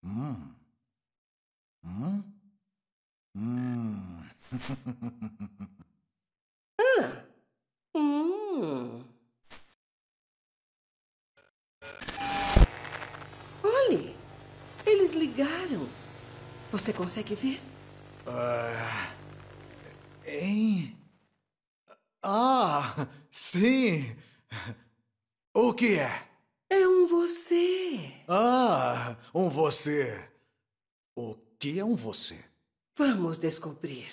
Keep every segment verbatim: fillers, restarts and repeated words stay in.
Hum. Hum? Hum. Ah. Hum. Olhe, eles ligaram. Você consegue ver? Ah, hein? Ah, sim. O que é? É um você. Ah, um você. O que é um você? Vamos descobrir.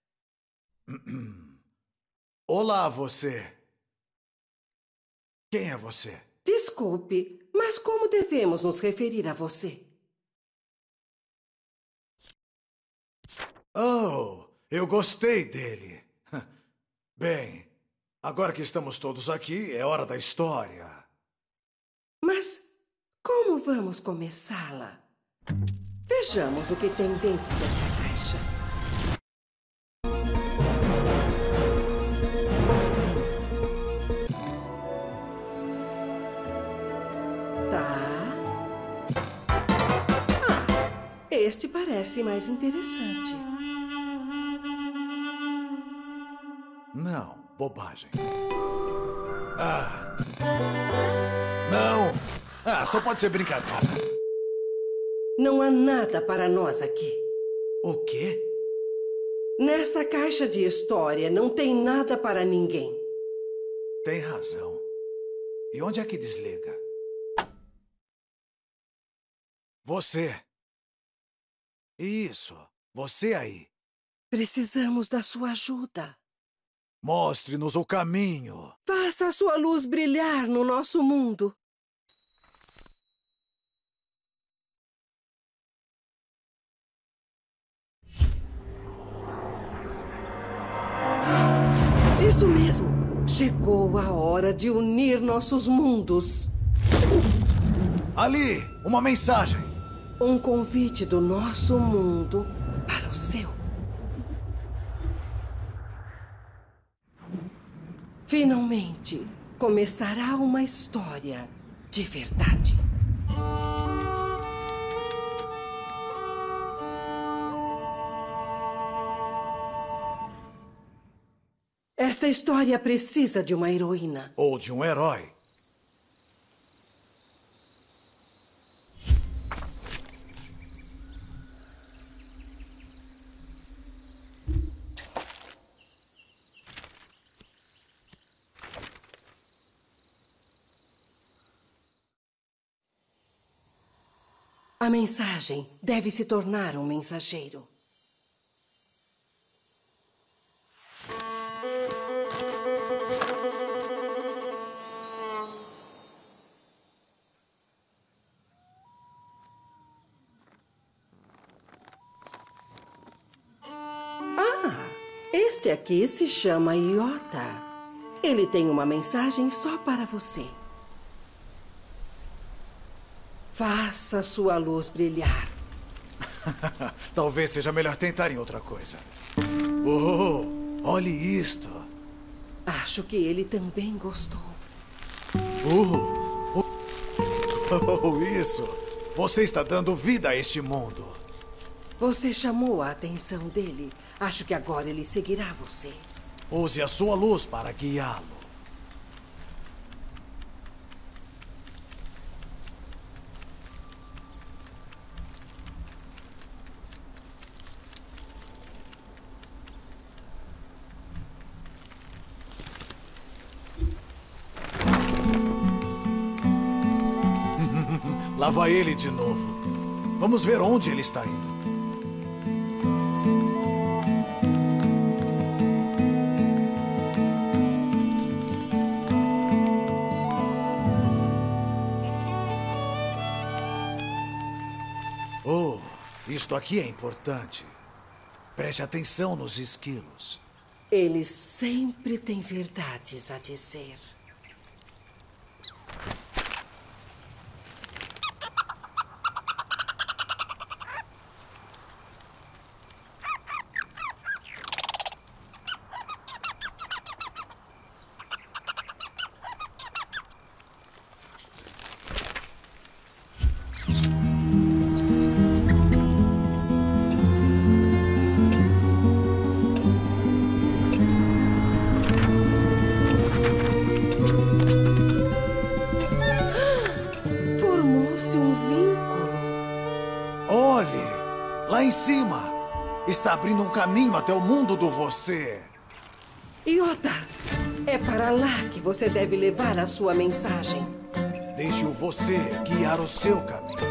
Olá, você. Quem é você? Desculpe, mas como devemos nos referir a você? Oh, eu gostei dele. Bem, agora que estamos todos aqui, é hora da história. Mas como vamos começá-la? Vejamos o que tem dentro desta caixa. Tá. Ah, este parece mais interessante. Não, bobagem. Ah. Não! Ah, só pode ser brincadeira. Não há nada para nós aqui. O quê? Nesta caixa de história não tem nada para ninguém. Tem razão. E onde é que desliga? Você. Isso, você aí. Precisamos da sua ajuda. Mostre-nos o caminho. Faça a sua luz brilhar no nosso mundo. Isso mesmo. Chegou a hora de unir nossos mundos. Ali, uma mensagem. Um convite do nosso mundo para o seu. Finalmente, começará uma história de verdade. Esta história precisa de uma heroína. Ou de um herói. A mensagem deve se tornar um mensageiro. Ah, este aqui se chama Iota. Ele tem uma mensagem só para você. Faça sua luz brilhar. Talvez seja melhor tentar em outra coisa. Oh, olhe isto. Acho que ele também gostou. Oh, oh, oh, isso. Você está dando vida a este mundo. Você chamou a atenção dele. Acho que agora ele seguirá você. Use a sua luz para guiá-lo. Lá vai ele de novo. Vamos ver onde ele está indo. Oh, isto aqui é importante. Preste atenção nos esquilos. Ele sempre tem verdades a dizer. Parece um vínculo. Olhe, lá em cima. Está abrindo um caminho até o mundo do você. Iota, é para lá que você deve levar a sua mensagem. Deixe o você guiar o seu caminho.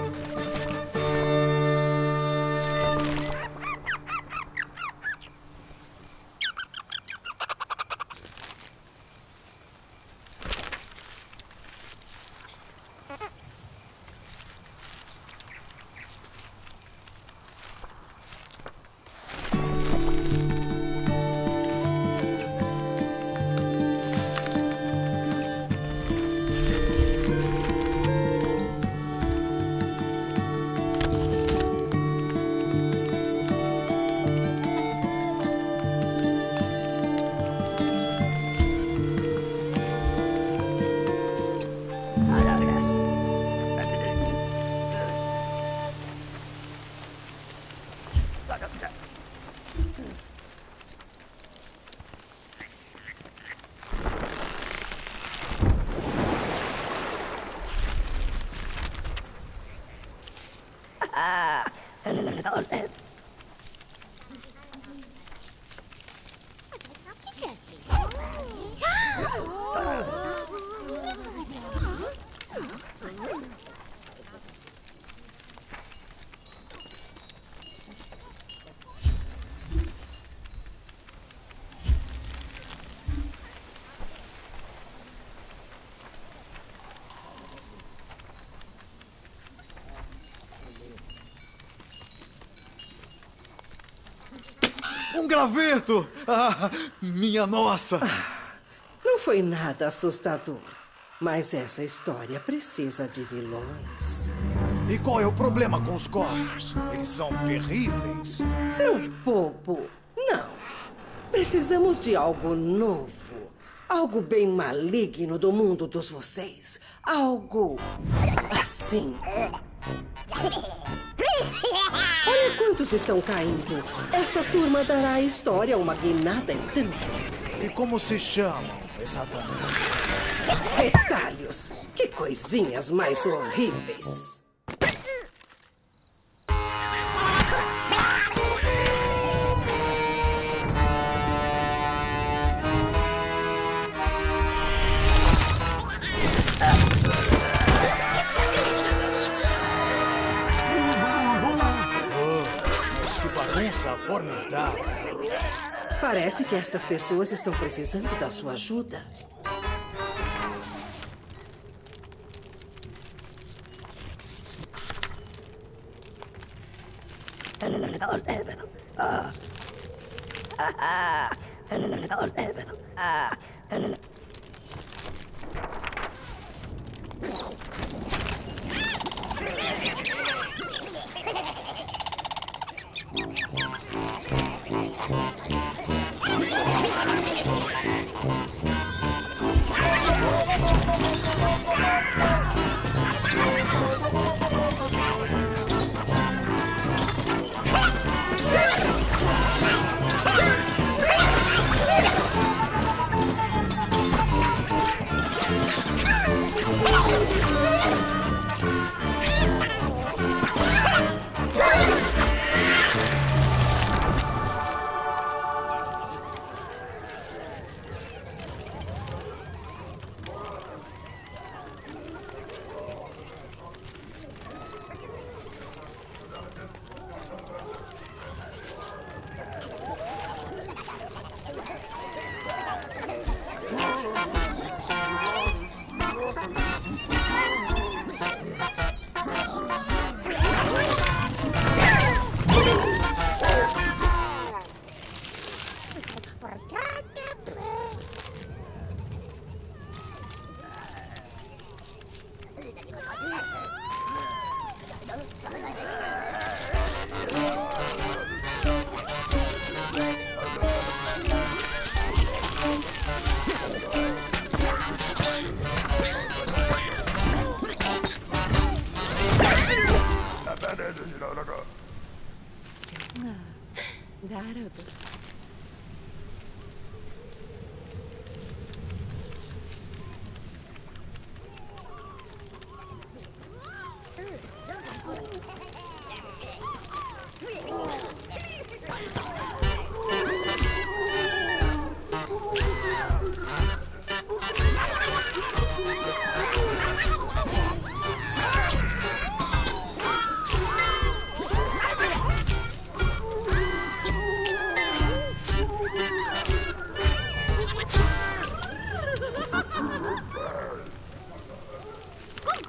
Um graveto! Ah, minha nossa! Não foi nada assustador, mas essa história precisa de vilões. E qual é o problema com os corvos? Eles são terríveis. Seu bobo, não. Precisamos de algo novo. Algo bem maligno do mundo dos vocês. Algo assim. Olha quantos estão caindo. Essa turma dará à história uma guinada e tanto. E como se chamam, exatamente? Retalhos. Que coisinhas mais horríveis. Bagunça formidável. Parece que estas pessoas estão precisando da sua ajuda.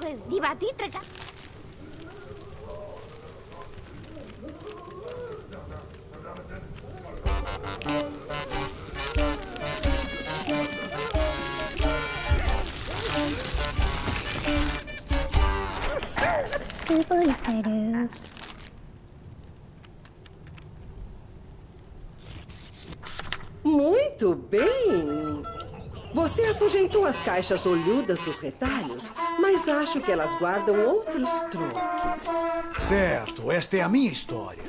Muito bem! Você afugentou as caixas olhudas dos retalhos, mas acho que elas guardam outros truques. Certo, esta é a minha história.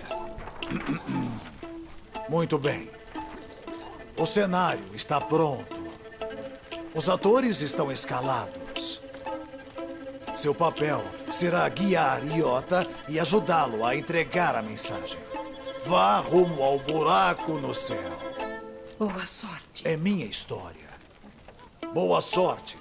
Muito bem. O cenário está pronto. Os atores estão escalados. Seu papel será guiar Iota e ajudá-lo a entregar a mensagem. Vá rumo ao buraco no céu. Boa sorte. É minha história. Boa sorte.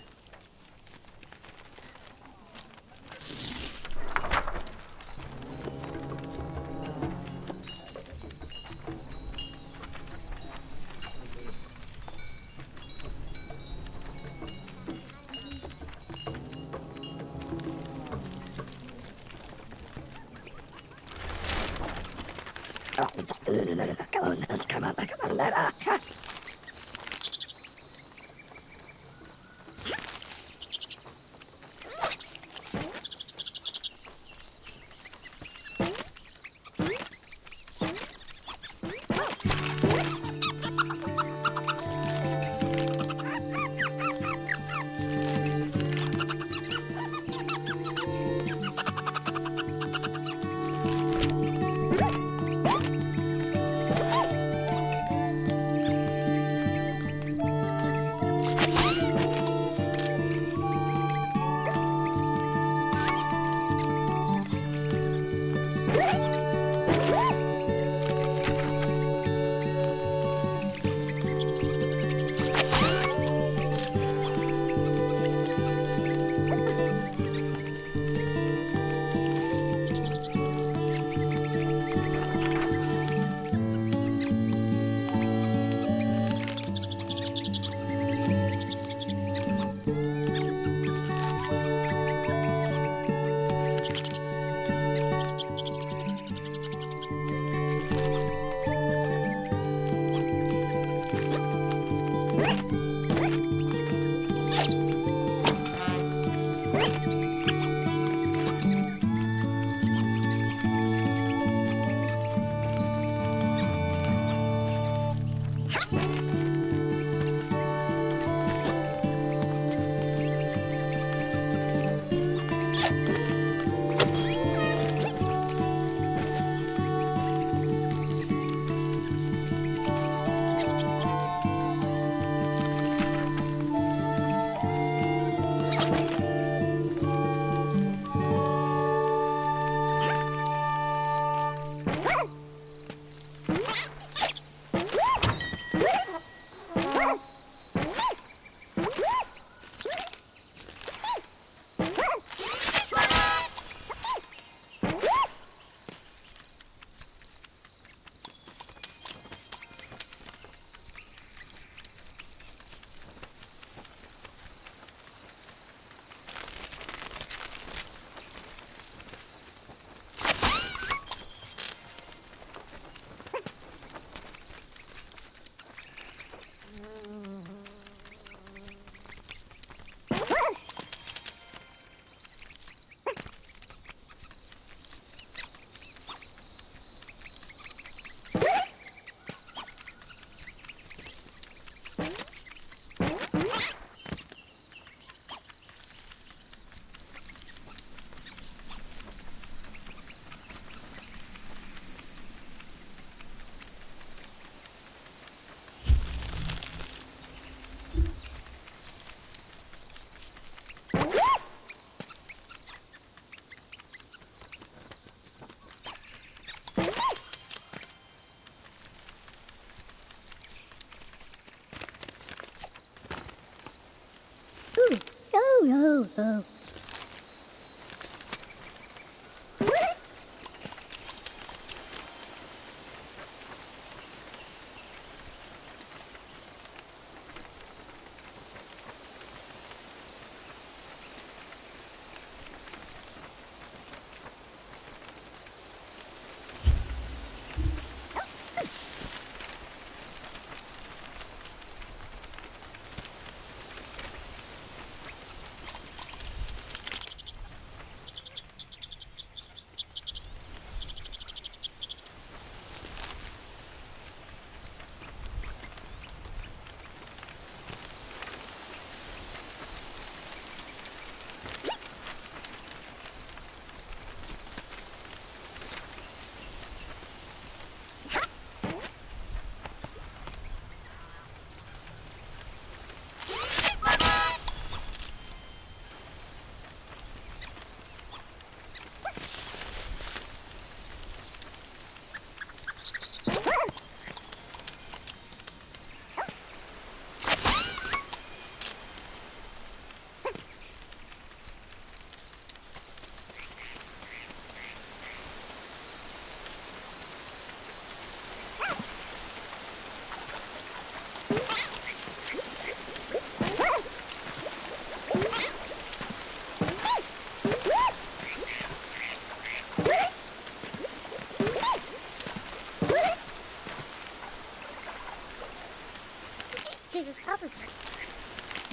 oh, oh.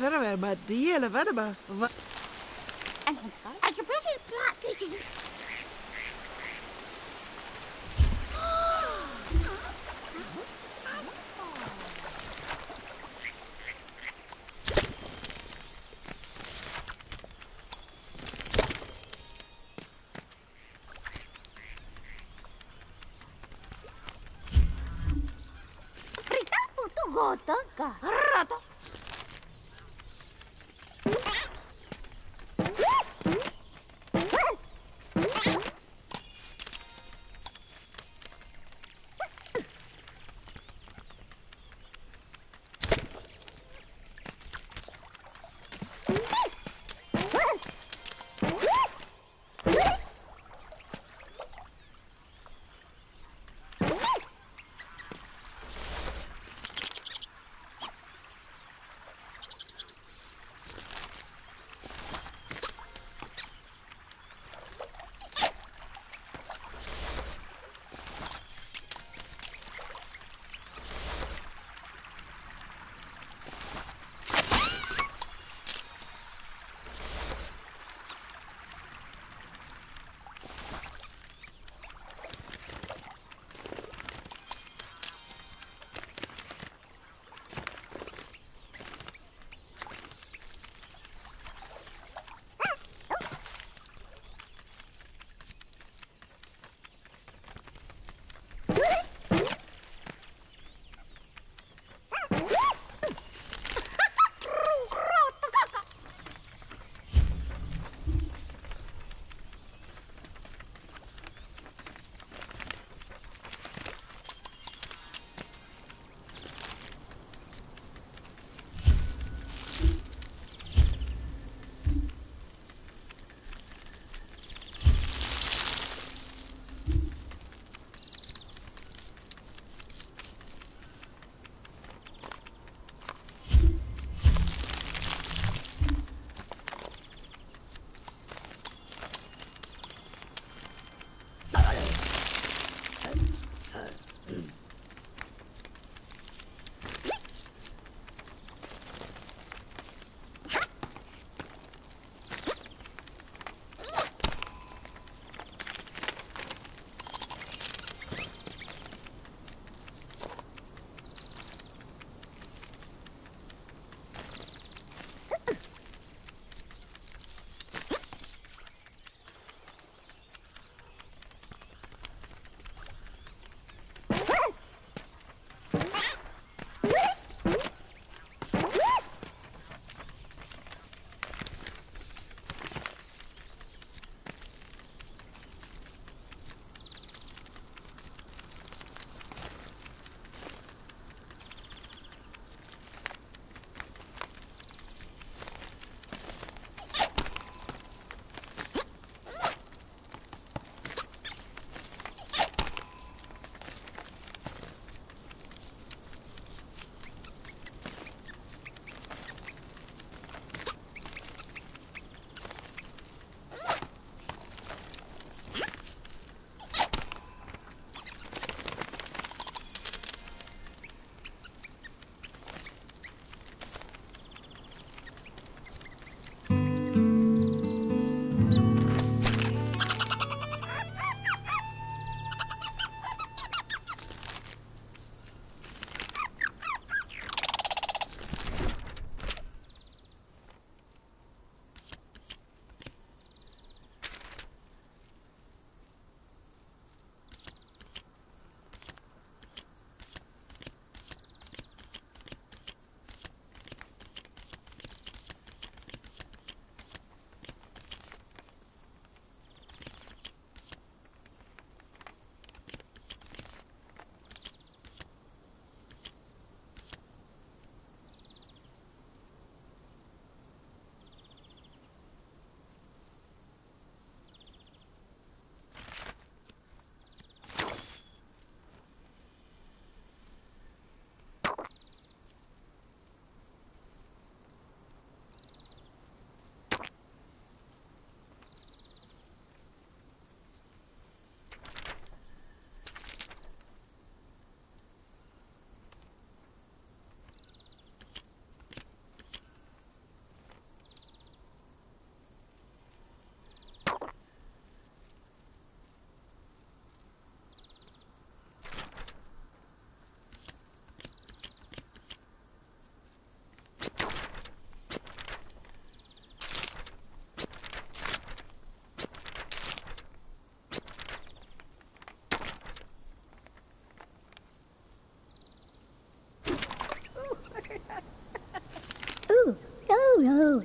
Gotanka. Rata.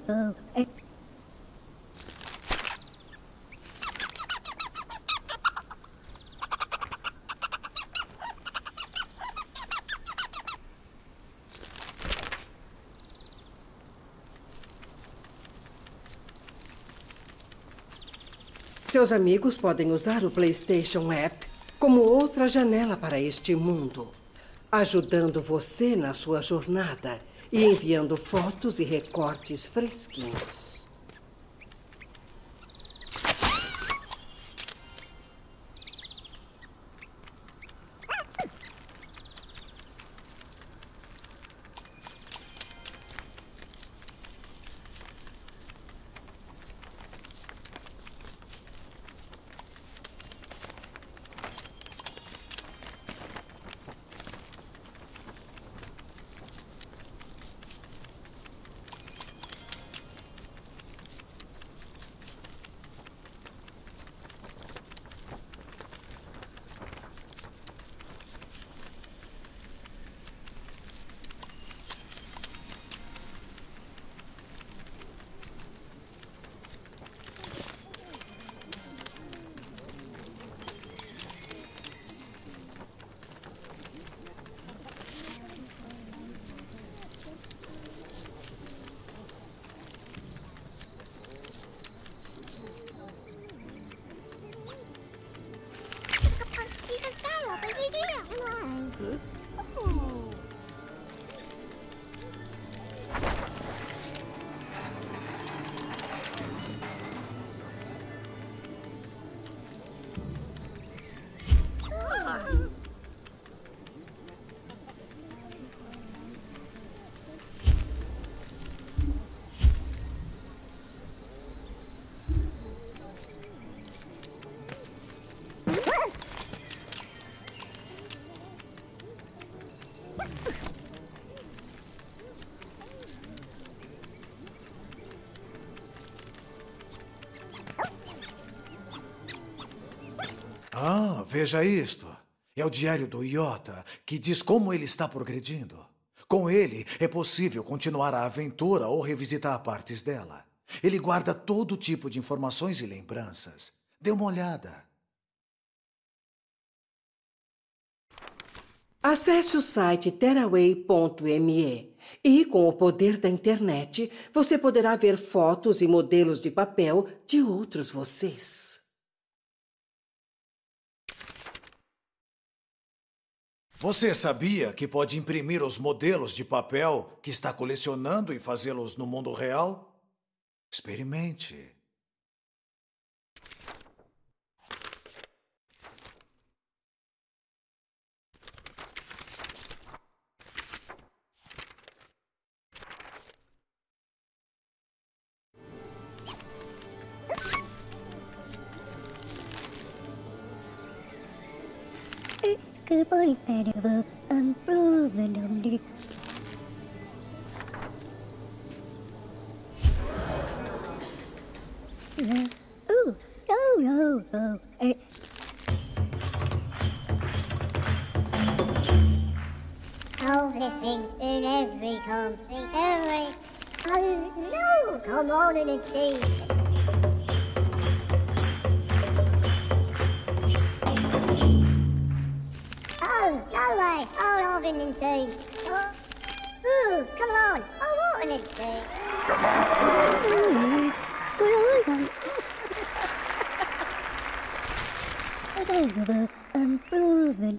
Seus amigos podem usar o PlayStation App como outra janela para este mundo, ajudando você na sua jornada e enviando fotos e recortes fresquinhos. Ah, veja isto. É o diário do Iota, que diz como ele está progredindo. Com ele, é possível continuar a aventura ou revisitar partes dela. Ele guarda todo tipo de informações e lembranças. Dê uma olhada. Acesse o site tearaway ponto me e, com o poder da internet, você poderá ver fotos e modelos de papel de outros vocês. Você sabia que pode imprimir os modelos de papel que está colecionando e fazê-los no mundo real? Experimente. Good body better, unproven. Ooh, no, no, no. All the things in every country, every. Oh no! Come on in and see. Oh, no way! All off in and see. Oh, ooh, come on! I want in and see. Unproven.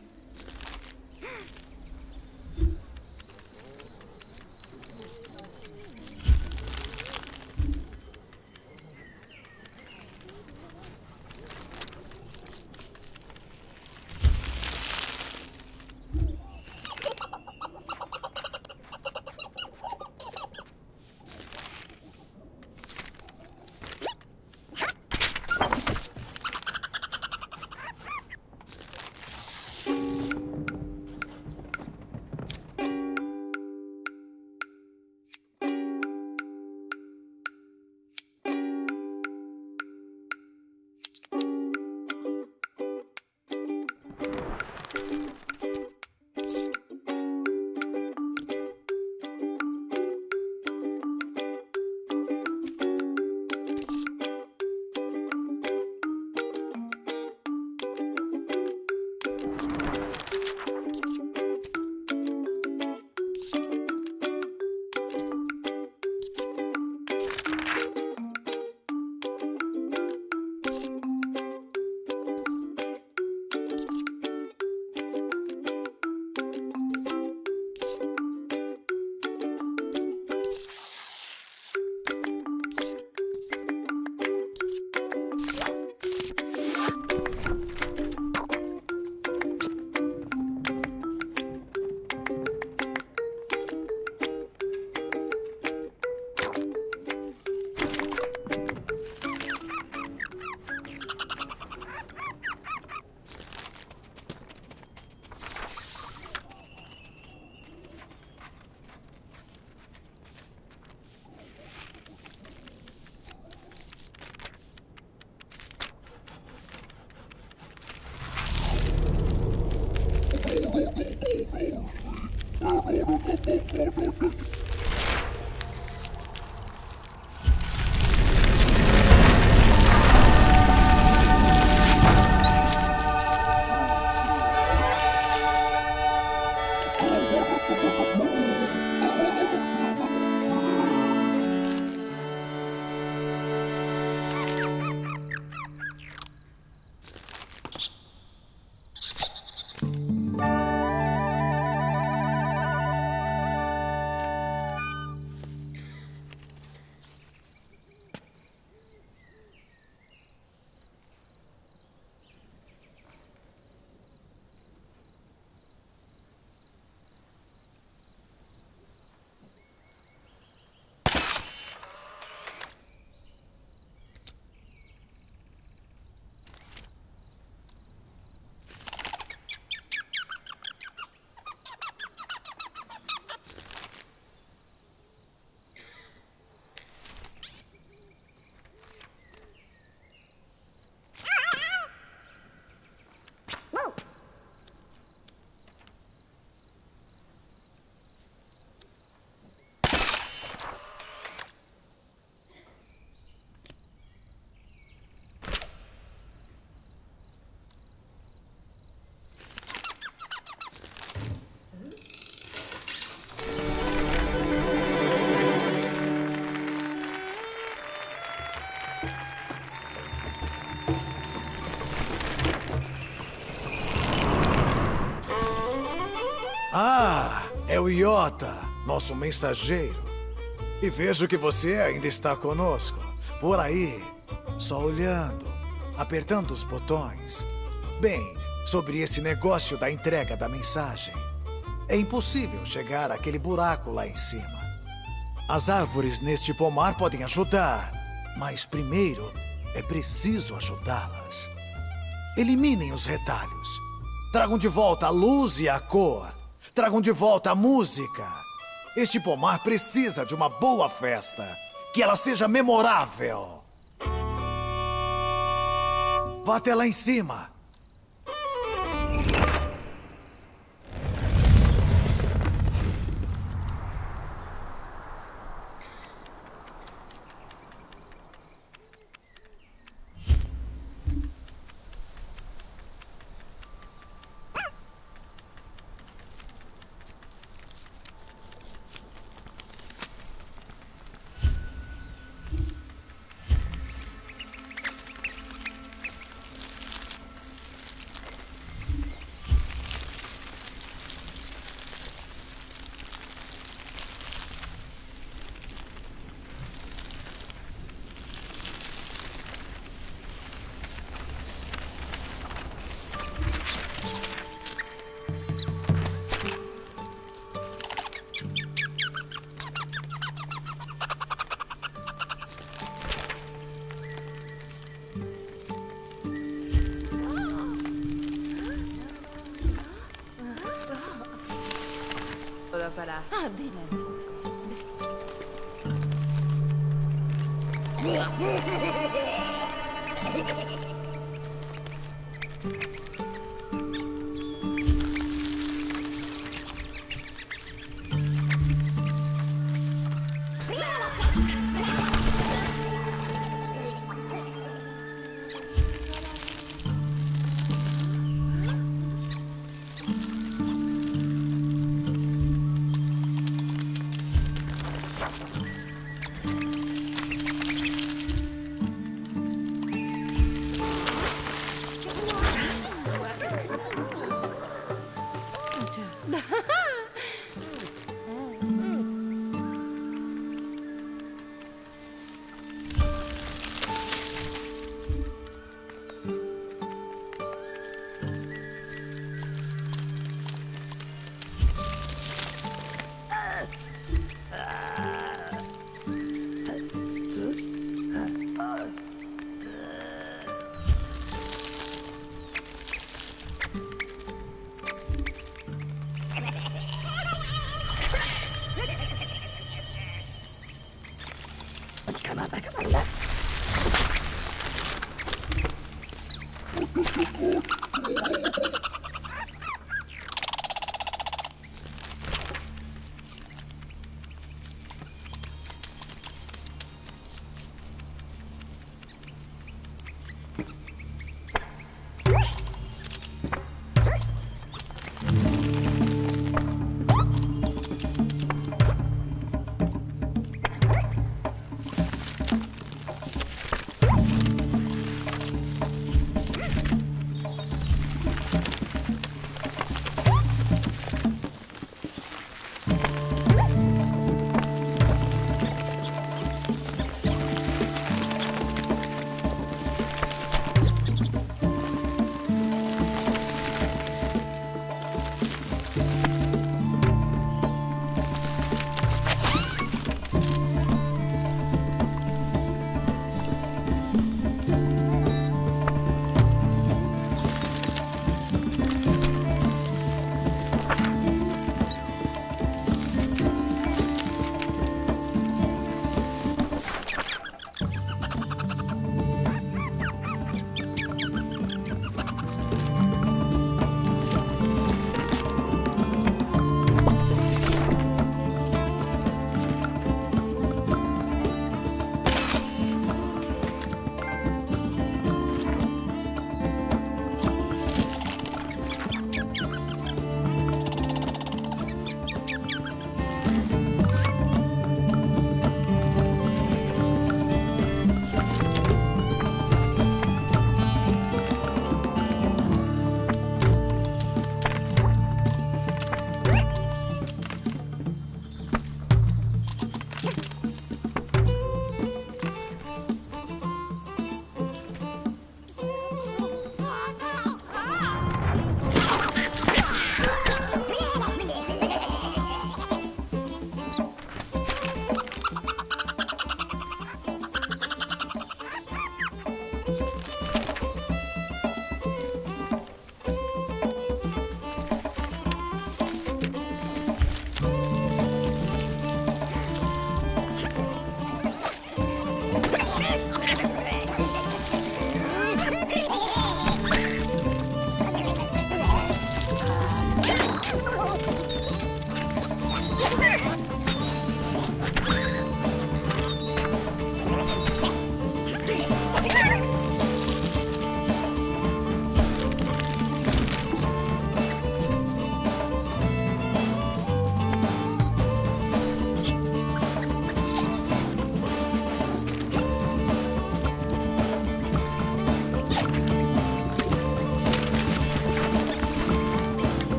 Ah, é o Iota, nosso mensageiro. E vejo que você ainda está conosco. Por aí, só olhando, apertando os botões. Bem, sobre esse negócio da entrega da mensagem. É impossível chegar àquele buraco lá em cima. As árvores neste pomar podem ajudar, mas primeiro é preciso ajudá-las. Eliminem os retalhos. Tragam de volta a luz e a cor. Tragam de volta a música. Este pomar precisa de uma boa festa. Que ela seja memorável. Vá até lá em cima. Para. Ah,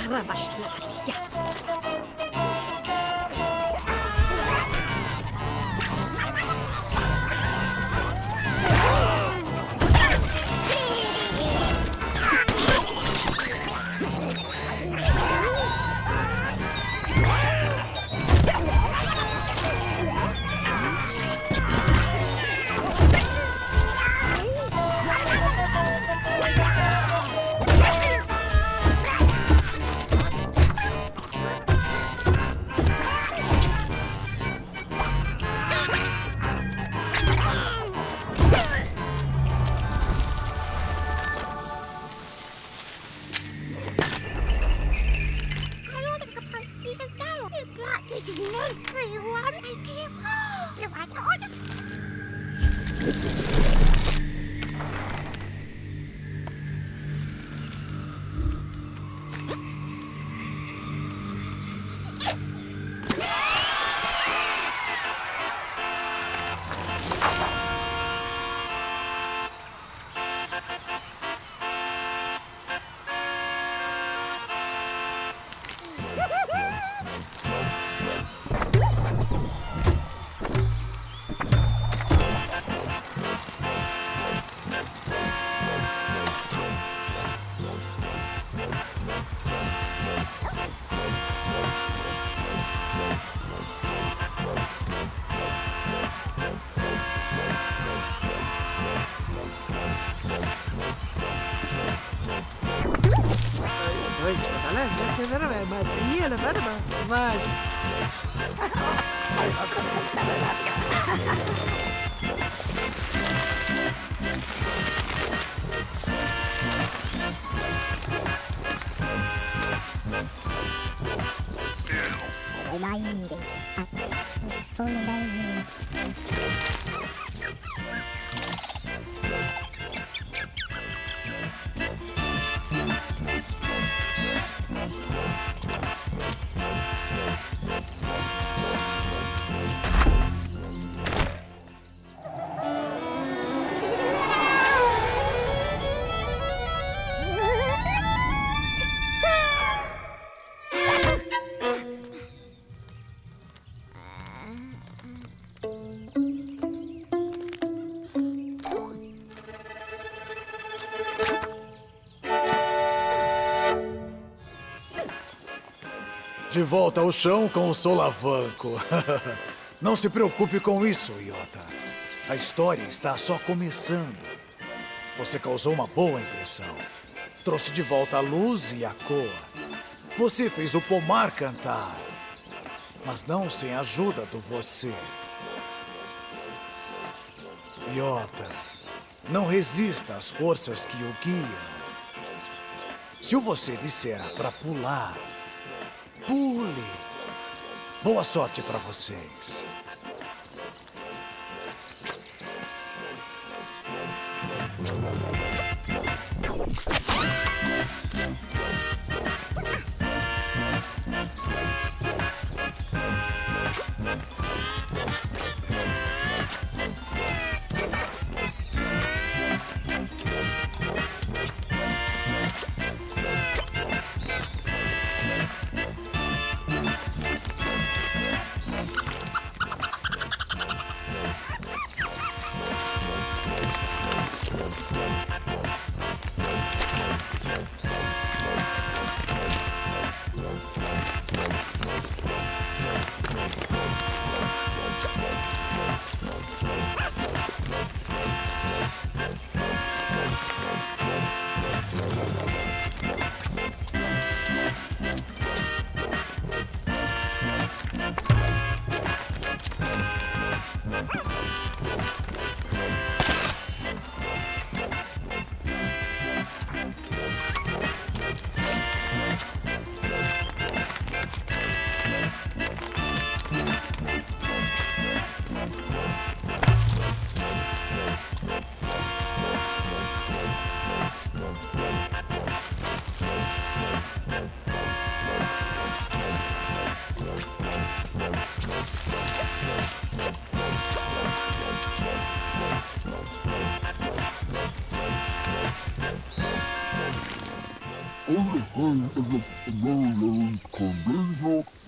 Karabashlatia. De volta ao chão com o solavanco. Não se preocupe com isso, Iota. A história está só começando. Você causou uma boa impressão. Trouxe de volta a luz e a cor. Você fez o pomar cantar. Mas não sem a ajuda do você. Iota, não resista às forças que o guiam. Se o você disser para pular, pule. Boa sorte para vocês. Only I am a conditional